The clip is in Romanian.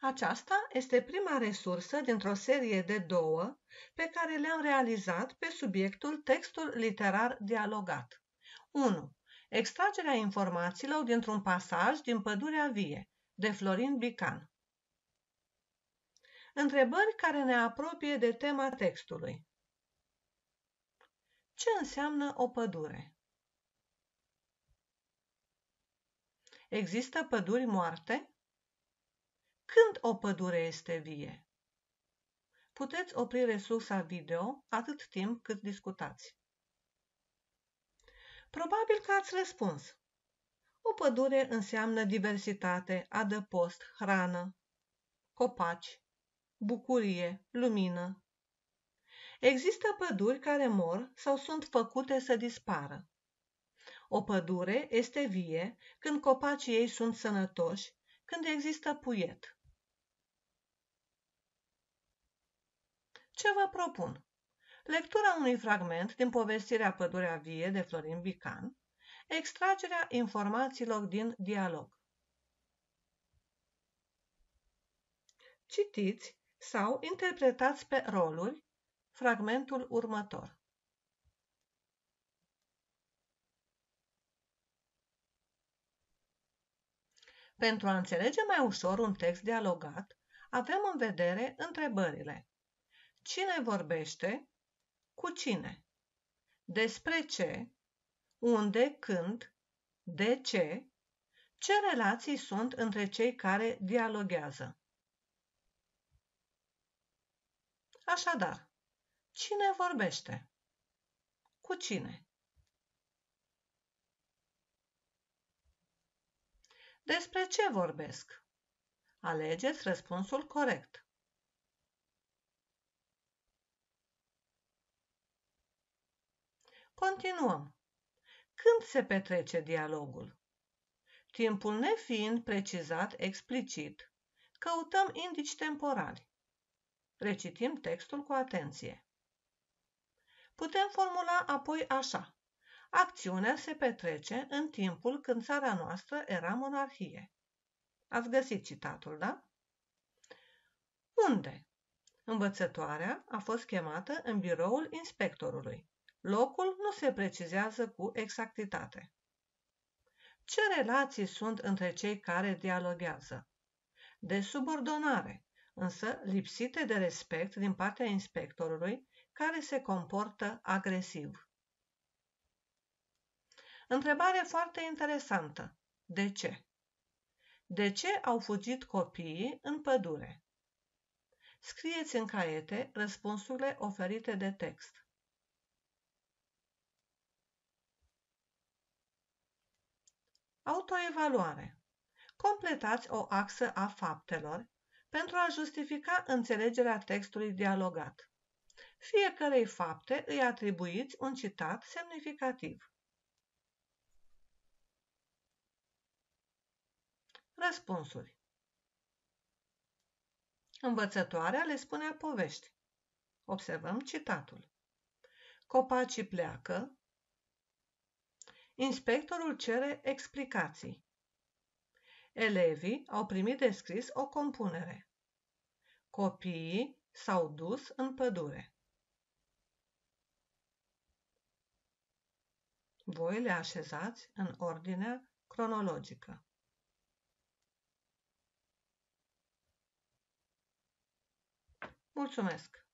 Aceasta este prima resursă dintr-o serie de 2 pe care le-am realizat pe subiectul textul literar dialogat. 1. Extragerea informațiilor dintr-un pasaj din Pădurea vie, de Florin Bican. Întrebări care ne apropie de tema textului. Ce înseamnă o pădure? Există păduri moarte? Când o pădure este vie? Puteți opri resursa video atât timp cât discutați. Probabil că ați răspuns. O pădure înseamnă diversitate, adăpost, hrană, copaci, bucurie, lumină. Există păduri care mor sau sunt făcute să dispară. O pădure este vie când copacii ei sunt sănătoși, când există puiet. Ce vă propun? Lectura unui fragment din povestirea Pădurea vie de Florin Bican, extragerea informațiilor din dialog. Citiți sau interpretați pe roluri fragmentul următor. Pentru a înțelege mai ușor un text dialogat, avem în vedere întrebările. Cine vorbește? Cu cine? Despre ce? Unde? Când? De ce? Ce relații sunt între cei care dialoghează? Așadar, cine vorbește? Cu cine? Despre ce vorbesc? Alegeți răspunsul corect. Continuăm. Când se petrece dialogul? Timpul nefiind precizat explicit, căutăm indici temporali. Recitim textul cu atenție. Putem formula apoi așa. Acțiunea se petrece în timpul când țara noastră era monarhie. Ați găsit citatul, da? Unde? Învățătoarea a fost chemată în biroul inspectorului. Locul nu se precizează cu exactitate. Ce relații sunt între cei care dialoghează? De subordonare, însă lipsite de respect din partea inspectorului, care se comportă agresiv. Întrebare foarte interesantă. De ce? De ce au fugit copiii în pădure? Scrieți în caiete răspunsurile oferite de text. Autoevaluare. Completați o axă a faptelor pentru a justifica înțelegerea textului dialogat. Fiecărei fapte îi atribuiți un citat semnificativ. Răspunsuri. Învățătoarea le spunea povești. Observăm citatul. Copacii pleacă. Inspectorul cere explicații. Elevii au primit de scris o compunere. Copiii s-au dus în pădure. Voi le așezați în ordinea cronologică. Mulțumesc!